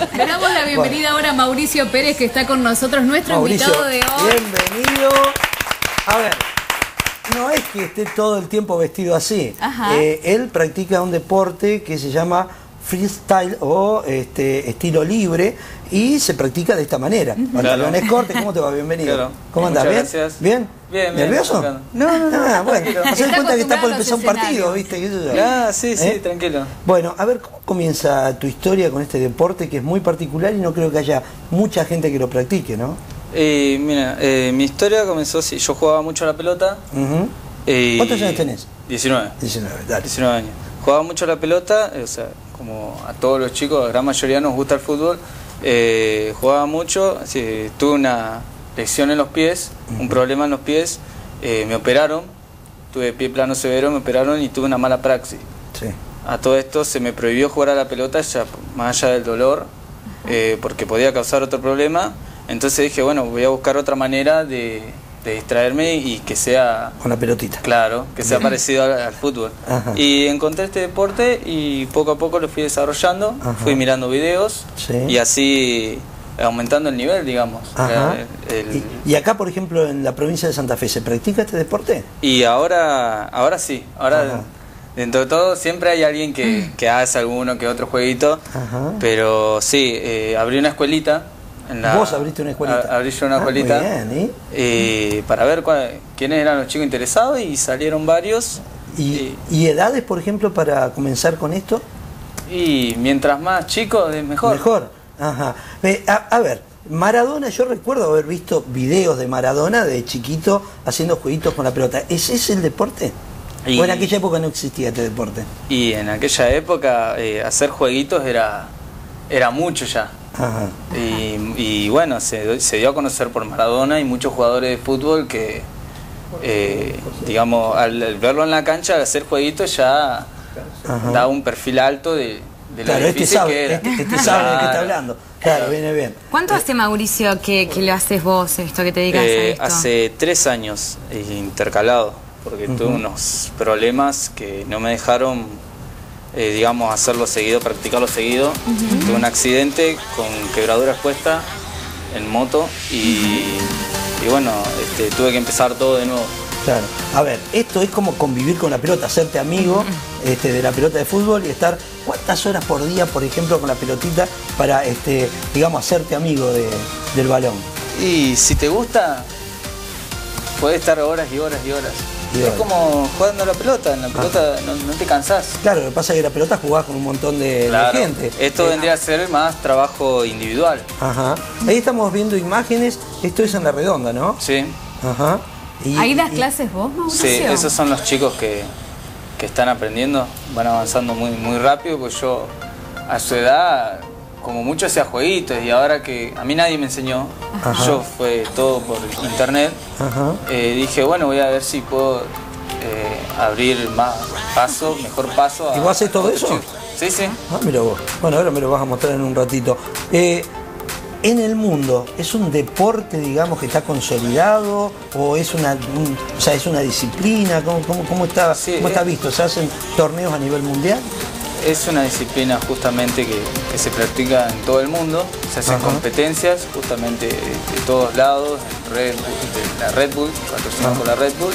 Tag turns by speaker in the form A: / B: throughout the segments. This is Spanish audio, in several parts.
A: Le damos la bienvenida ahora a Mauricio Pérez, que está con nosotros, nuestro invitado de hoy.
B: Bienvenido. A ver, no es que esté todo el tiempo vestido así. Él practica un deporte que se llama freestyle o estilo libre y se practica de esta manera. Pantalones cortos. ¿Cómo te va? Bienvenido.
C: Claro.
B: ¿Cómo andás? ¿Bien?
C: Gracias.
B: ¿Bien?
C: Bien.
B: ¿Nervioso?
C: No.
B: Bueno, haz de cuenta que está por empezar un partido, ¿viste?
C: Sí, tranquilo.
B: Bueno, a ver, ¿cómo comienza tu historia con este deporte que es muy particular y no creo que haya mucha gente que lo practique, ¿no?
C: Mira, mi historia comenzó así. Yo jugaba mucho a la pelota.
B: ¿Cuántos años tenés?
C: 19.
B: 19, dale.
C: 19 años. Jugaba mucho a la pelota, o sea, como a todos los chicos, la gran mayoría nos gusta el fútbol. Jugaba mucho, tuve una lesión en los pies, un problema en los pies, me operaron, tuve pie plano severo, me operaron y tuve una mala praxis.
B: Sí.
C: A todo esto se me prohibió jugar a la pelota, ya más allá del dolor, porque podía causar otro problema. Entonces dije, bueno, voy a buscar otra manera de distraerme y que sea...
B: Con la pelotita.
C: Claro, que sea parecido al fútbol. Y encontré este deporte y poco a poco lo fui desarrollando, fui mirando videos y así aumentando el nivel, digamos.
B: ¿Y acá, por ejemplo, en la provincia de Santa Fe, se practica este deporte?
C: Y ahora sí, dentro de todo siempre hay alguien que hace alguno que otro jueguito, pero sí, abrí una escuelita.
B: ¿Vos abriste una escuelita?
C: Abrí yo una escuelita.
B: Muy bien,
C: para ver quiénes eran los chicos interesados y salieron varios.
B: ¿Y edades, por ejemplo, para comenzar con esto?
C: Y mientras más chicos, es mejor.
B: Mejor. A ver, Maradona, yo recuerdo haber visto videos de Maradona de chiquito haciendo jueguitos con la pelota. ¿Ese es el deporte? ¿O en aquella época no existía este deporte?
C: Y en aquella época hacer jueguitos era mucho ya. Y bueno, se dio a conocer por Maradona y muchos jugadores de fútbol que, digamos, al verlo en la cancha, al hacer jueguitos ya da un perfil alto de lo difícil que era.
B: Este sabe de qué está hablando. Claro, viene bien.
A: ¿Cuánto hace, Mauricio, que lo haces vos, esto, que te dedicas a esto?
C: Hace 3 años, intercalado, porque tuve unos problemas que no me dejaron... digamos, hacerlo seguido, practicarlo seguido. Tuve un accidente con quebradura expuesta en moto y bueno, tuve que empezar todo de nuevo.
B: Claro. A ver, esto es como convivir con la pelota, hacerte amigo de la pelota de fútbol y estar cuántas horas por día, por ejemplo, con la pelotita para, digamos, hacerte amigo del balón.
C: Y si te gusta, puedes estar horas y horas y horas. Es como jugando a la pelota, en la pelota no te cansás.
B: Claro, lo que pasa es que la pelota jugás con un montón de gente.
C: Esto vendría a ser más trabajo individual.
B: Ahí estamos viendo imágenes, esto es en La Redonda, ¿no?
C: Sí.
A: ¿Ahí das clases vos, Mauricio?
C: Sí, esos son los chicos que están aprendiendo, van avanzando muy rápido, pues yo a su edad... como mucho hacía jueguitos y ahora que a mí nadie me enseñó, yo fue todo por internet, dije, bueno, voy a ver si puedo abrir mejor paso.
B: ¿Y vos haces todo eso?
C: Sí, sí.
B: Mira vos. Bueno, ahora me lo vas a mostrar en un ratito. En el mundo, ¿es un deporte, digamos, que está consolidado o es es una disciplina? ¿Cómo está visto? ¿Se hacen torneos a nivel mundial?
C: Es una disciplina justamente que se practica en todo el mundo, se hacen competencias justamente de todos lados, de la Red Bull, patrocinado por la Red Bull,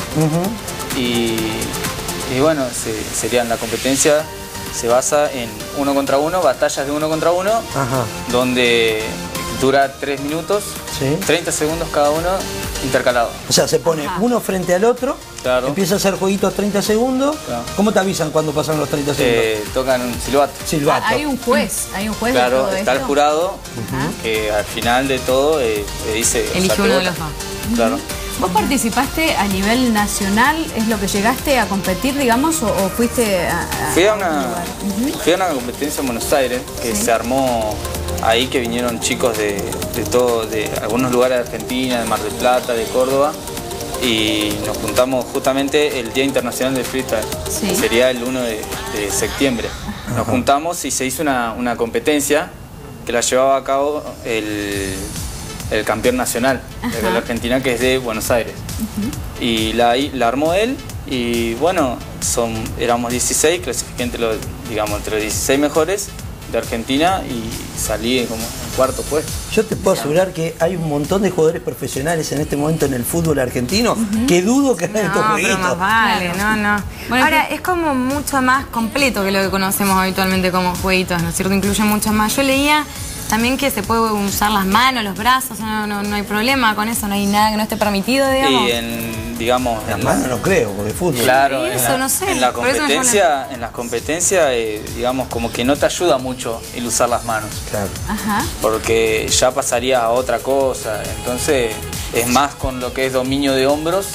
C: y bueno, serían la competencia, se basa en 1 contra 1, batallas de 1 contra 1, donde dura 3 minutos, 30 segundos cada uno, intercalado.
B: O sea, se pone uno frente al otro, empieza a hacer jueguitos 30 segundos. ¿Cómo te avisan cuando pasan los 30 segundos?
C: Tocan un silbato.
A: Hay un juez de
C: claro,
A: todo
C: está
A: esto.
C: el jurado que al final de todo dice...
A: Elige uno de los dos.
C: Claro.
A: ¿Vos participaste a nivel nacional? ¿Es lo que llegaste a competir, digamos, o fuiste
C: Fui a una competencia en Buenos Aires que se armó ahí, que vinieron chicos de algunos lugares de Argentina, de Mar del Plata, de Córdoba, y nos juntamos justamente el Día Internacional del Freestyle, que sería el 1 de septiembre. Nos juntamos y se hizo una competencia que la llevaba a cabo el campeón nacional de la Argentina, que es de Buenos Aires. Y la armó él y bueno, éramos 16, clasifiqué entre los 16 mejores de Argentina y salí como en cuarto puesto.
B: Yo te puedo asegurar que hay un montón de jugadores profesionales en este momento en el fútbol argentino que dudo que hagan estos jueguitos.
D: Pero más vale, no. Bueno, ahora, es como mucho más completo que lo que conocemos habitualmente como jueguitos, ¿no es cierto? Incluye muchas más. Yo leía también que se puede usar las manos, los brazos, no hay problema con eso, no hay nada que no esté permitido, digamos.
C: Y digamos...
B: Las manos no creo, porque fútbol.
C: Claro,
D: eso, no sé.
C: En las competencias, digamos, como que no te ayuda mucho el usar las manos.
B: Claro.
A: Ajá.
C: Porque ya pasaría a otra cosa. Entonces, es más con lo que es dominio de hombros,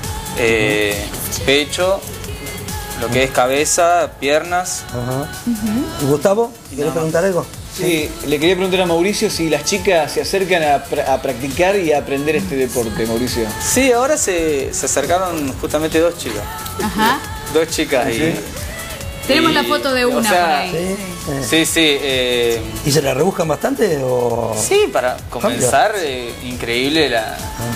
C: pecho, lo que es cabeza, piernas.
B: Ajá. ¿Y Gustavo? ¿Quieres preguntar algo?
E: Sí, le quería preguntar a Mauricio si las chicas se acercan a practicar y a aprender este deporte, Mauricio.
C: Sí, ahora se acercaron justamente 2 chicas.
A: Ajá.
C: 2 chicas.
E: ¿Sí?
A: Tenemos la foto de una,
C: o sea,
A: por ahí.
C: Sí.
B: ¿Y se la rebuscan bastante o...?
C: Sí, para comenzar, increíble la...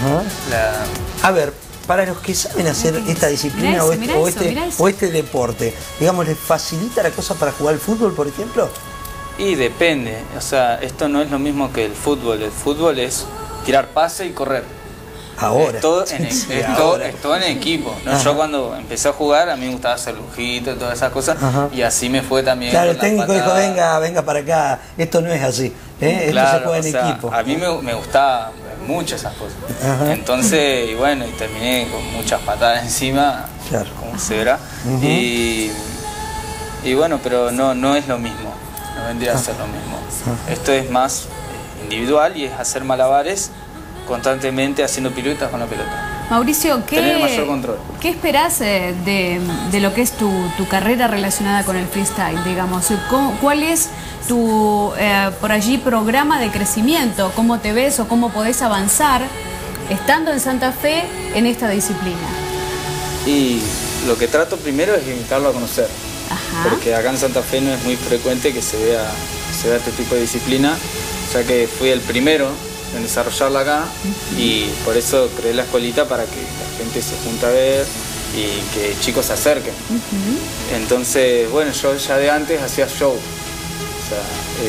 B: A ver, para los que saben hacer esta disciplina o este deporte, digamos, ¿les facilita la cosa para jugar al fútbol, por ejemplo?
C: Y depende, o sea, esto no es lo mismo que el fútbol es tirar pase y correr.
B: Ahora.
C: Es todo en equipo, ¿no? Yo cuando empecé a jugar, a mí me gustaba hacer lujitos y todas esas cosas, y así me fue también.
B: Claro, el técnico dijo, venga para acá, esto no es así,
C: claro,
B: esto se juega en equipo.
C: A mí me gustaba mucho esas cosas. Entonces, y bueno, y terminé con muchas patadas encima, como se verá. Y bueno, pero no es lo mismo. No vendría a ser lo mismo. Esto es más individual y es hacer malabares constantemente haciendo piruetas con la pelota.
A: Mauricio,
C: tener mayor control.
A: ¿Qué esperás de lo que es tu carrera relacionada con el freestyle, digamos? ¿Cuál es tu, por allí, programa de crecimiento? ¿Cómo te ves o cómo podés avanzar estando en Santa Fe en esta disciplina?
C: Y lo que trato primero es invitarlo a conocer.
A: Ajá.
C: Porque acá en Santa Fe no es muy frecuente que se vea este tipo de disciplina, ya que fui el primero en desarrollarla acá y por eso creé la escuelita para que la gente se junte a ver y que chicos se acerquen. Entonces, bueno, yo ya de antes hacía show, o sea,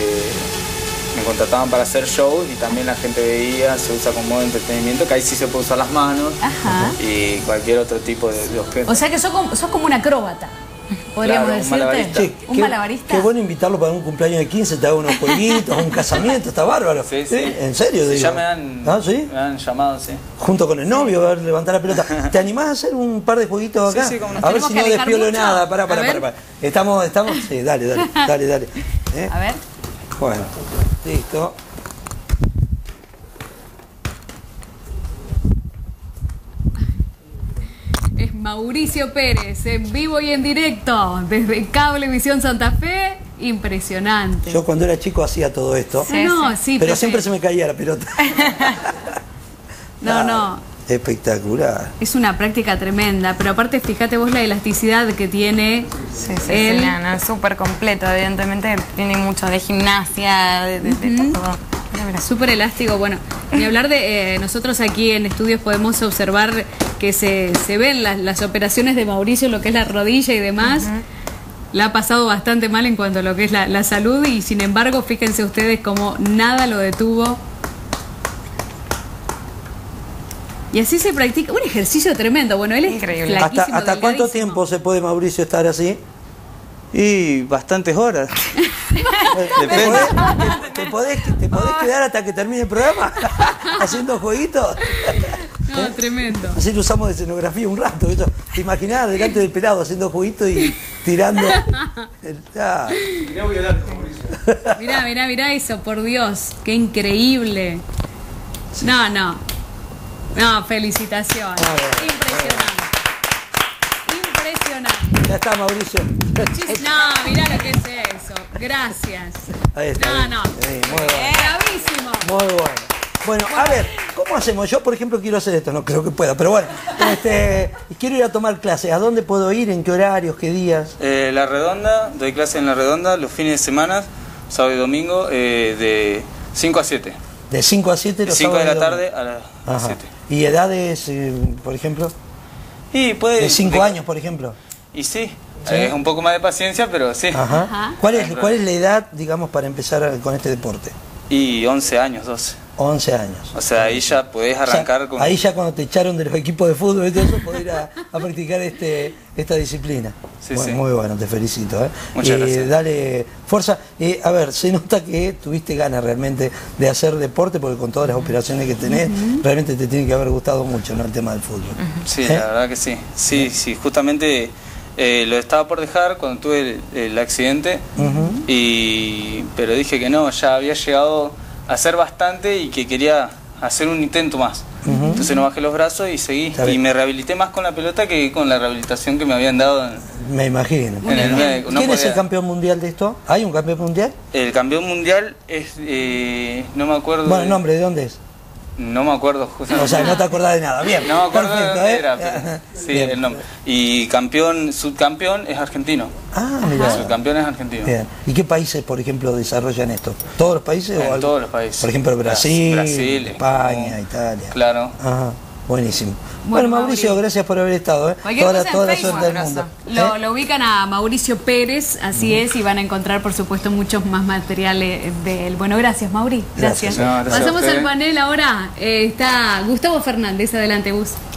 C: me contrataban para hacer shows y también la gente veía, se usa como modo de entretenimiento, que ahí sí se puede usar las manos y cualquier otro tipo de objeto.
A: O sea que sos como un acróbata. Podríamos decirte. Un malabarista.
B: Qué bueno invitarlo para un cumpleaños de 15, te hago unos jueguitos, un casamiento, está bárbaro.
C: Sí.
B: ¿En serio?
C: Sí,
B: digo.
C: ya me han llamado, sí.
B: Junto con el novio, a ver, levantar la pelota. ¿Te animás a hacer un par de jueguitos acá?
C: Sí, como no.
B: A ver si no despiolo nada. Pará. Estamos. Sí, dale.
A: A ver.
B: Bueno, listo.
A: Es Mauricio Pérez, en vivo y en directo, desde Cablevisión Santa Fe. Impresionante.
B: Yo cuando era chico hacía todo esto,
A: Sí,
B: pero siempre se me caía la pelota.
A: No.
B: Espectacular.
A: Es una práctica tremenda, pero aparte fíjate vos la elasticidad que tiene él.
D: Es súper completo, evidentemente tiene mucho de gimnasia, de todo.
A: Súper elástico. Bueno, ni hablar de nosotros aquí en estudios podemos observar que se ven las operaciones de Mauricio, lo que es la rodilla y demás. La ha pasado bastante mal en cuanto a lo que es la salud y sin embargo, fíjense ustedes cómo nada lo detuvo. Y así se practica un ejercicio tremendo. Bueno, él es
D: increíble.
B: ¿Hasta cuánto tiempo se puede, Mauricio, estar así?
C: Y bastantes horas.
B: ¿Te podés quedar hasta que termine el programa haciendo jueguitos?
A: No, tremendo.
B: Así lo usamos de escenografía un rato. ¿Te imaginás delante del pelado haciendo jueguitos y tirando?
A: Mirá eso, por Dios. Qué increíble. No, felicitaciones. Impresionante.
B: Ya está, Mauricio.
A: No, mirá lo que es eso. Gracias.
B: Ahí está.
A: No.
B: Muy bueno.
A: Bravísimo.
B: Muy bueno. Bueno, a ver, ¿cómo hacemos? Yo, por ejemplo, quiero hacer esto. No creo que pueda, pero bueno. Quiero ir a tomar clases. ¿A dónde puedo ir? ¿En qué horarios? ¿Qué días?
C: La Redonda. Doy clases en La Redonda los fines de semana, sábado y domingo, de 5 a 7.
B: De 5 a 7 los
C: 5 de la
B: sábados
C: tarde a las 7.
B: ¿Y edades, por ejemplo?
C: Y puede,
B: ¿De 5 años, por ejemplo?
C: Y sí, Es un poco más de paciencia, pero sí.
B: ¿Cuál es la edad, digamos, para empezar con este deporte?
C: Y 11 años, 12.
B: 11 años.
C: O sea, ahí ya podés arrancar con...
B: Ahí ya cuando te echaron de los equipos de fútbol y todo eso, podés ir a practicar esta disciplina.
C: Sí,
B: bueno,
C: sí.
B: Muy bueno, te felicito.
C: Muchas gracias.
B: Dale fuerza. A ver, se nota que tuviste ganas realmente de hacer deporte, porque con todas las operaciones que tenés, realmente te tiene que haber gustado mucho, ¿no?, el tema del fútbol.
C: Sí, la verdad que sí. Sí, justamente lo estaba por dejar cuando tuve el accidente, pero dije que no, ya había llegado a hacer bastante y que quería hacer un intento más. Entonces no bajé los brazos y seguí. Y me rehabilité más con la pelota que con la rehabilitación que me habían dado.
B: Me imagino. ¿Quién es el campeón mundial de esto? ¿Hay un campeón mundial? El
C: campeón mundial es, no me acuerdo.
B: Bueno, el nombre, ¿de dónde es?
C: No me acuerdo justamente.
B: O sea, no te acordás de nada. Bien.
C: No me acuerdo
B: perfecto,
C: de dónde era, pero sí, bien. El nombre. Y subcampeón es argentino.
B: Ah, mira.
C: Subcampeón es argentino.
B: Bien. ¿Y qué países, por ejemplo, desarrollan esto? ¿Todos los países?
C: En todos los países.
B: Por ejemplo, Brasil, España,
C: como...
B: Italia.
C: Claro.
B: Ajá. Buenísimo. Bueno, Mauricio, gracias por haber estado. Toda la suerte del mundo.
A: Lo ubican a Mauricio Pérez, así es, y van a encontrar, por supuesto, muchos más materiales de él. Bueno, gracias, Mauri. Gracias.
C: No, gracias.
A: Pasamos al panel ahora. Está Gustavo Fernández. Adelante, Gus.